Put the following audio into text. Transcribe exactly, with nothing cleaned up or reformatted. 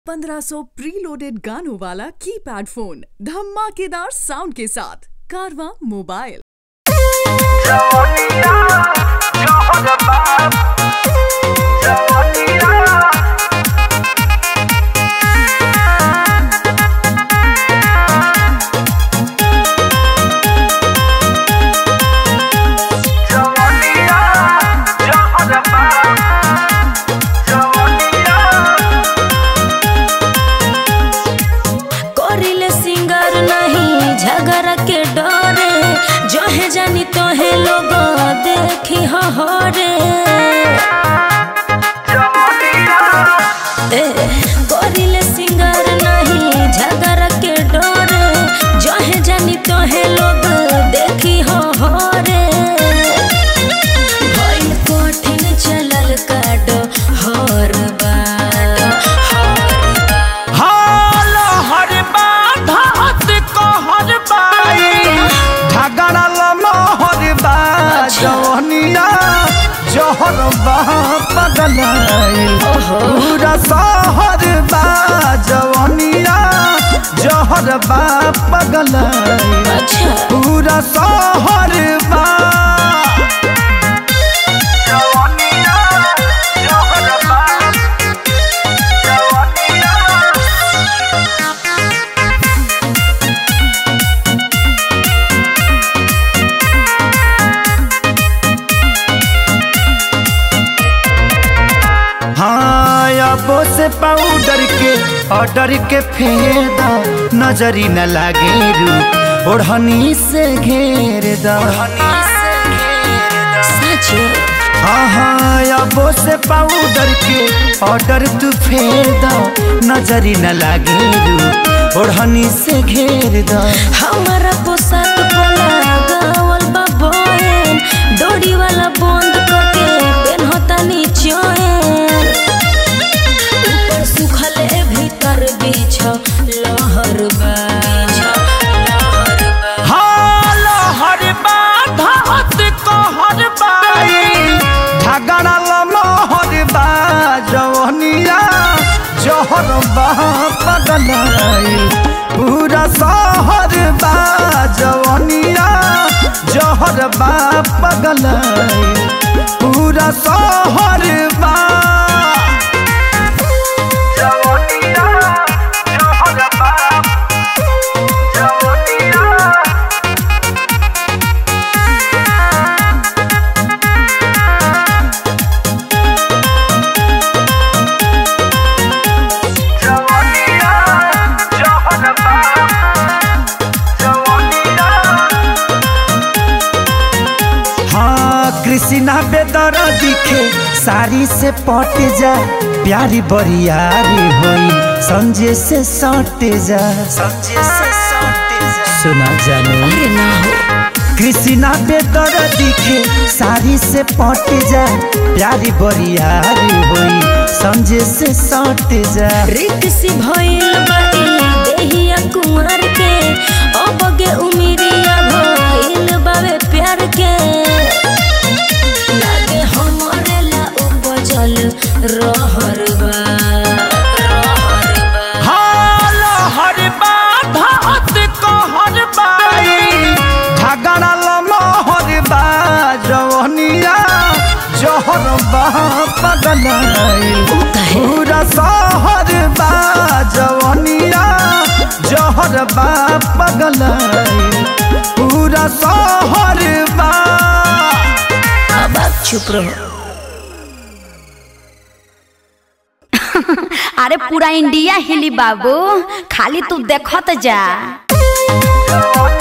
पंद्रह सौ प्रीलोडेड गानों वाला कीपैड फोन धमाकेदार साउंड के साथ कारवा मोबाइल। जानी तो है लोग देखी हरे गोरिले सिंगर नहीं झगड़ा के डरे जो है जानी तो है लोग देखी हरे भइल कठिन चलल काटो हर बार हाल हर बात को हर बाई झगड़ा जवनिया जहर पगलाई पूरा शहर बा जवनिया जहर पगलाई पूरा शहर बा वो से पाउडर के ऑर्डर के फेदा नजरी न लागे रू ओढ़नी से घेर दा हाँ वो से पाउडर के ऑर्डर तू फेदा नजरी न लागे रू ओढ़नी से घेर दा हमारा पोशाक पोला गावल बाबोएन डोरी वाला बंद करके पेनहता नीचे सुखले भीतर बीच लहर बा हाल हर बात को हर बाई झगड़ा लहर बा जवनिया जहर बा पगलाई पूरा शहर बा जवनिया जहर बा पगलाई पूरा शहर बा कृष्णा बेदर दिखे साड़ी से पट जा प्यारी बरियारी होई संजय से सट जा संजय से सट जा सुना जानो अरे ना हो कृष्णा बेदर दिखे साड़ी से पट जा प्यारी बरियारी होई संजय से सट जा रिक्सी भइल बाई देहिया कुमार के अबगे उमिरिया भइल बावे प्यार के रहर बा हाल हर बात को हर बाई झगड़ा लहर बा जवनिया जहर बा पगलाई पूरा शहर बा जवनिया जहर बा पगलाई पूरा शहर बा। अब आप चुप रहो। अरे पूरा इंडिया हिली बाबू, खाली तू देखत जा।